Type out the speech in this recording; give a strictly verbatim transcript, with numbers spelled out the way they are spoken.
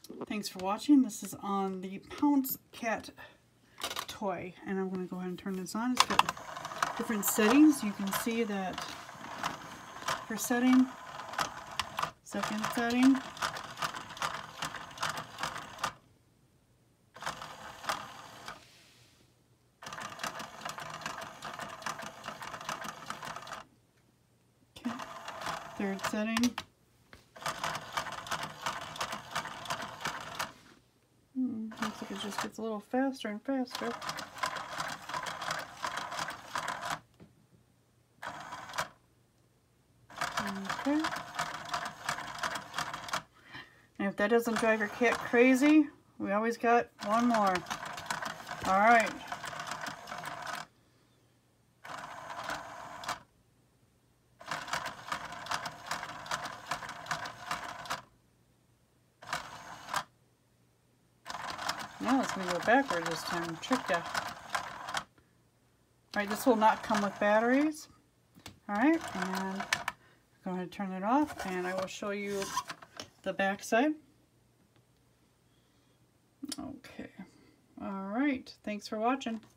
Thanks for watching. This is on the Pounce Cat toy, and I'm going to go ahead and turn this on. It's got different settings. You can see that first setting, second setting, okay, third setting. Hmm, looks like it just gets a little faster and faster. Okay. And if that doesn't drive your cat crazy, we always got one more. All right. Now it's going to go backward this time. Trick ya. Alright, this will not come with batteries. Alright, and I'm going to turn it off, and I will show you the back side. Okay. Alright, thanks for watching.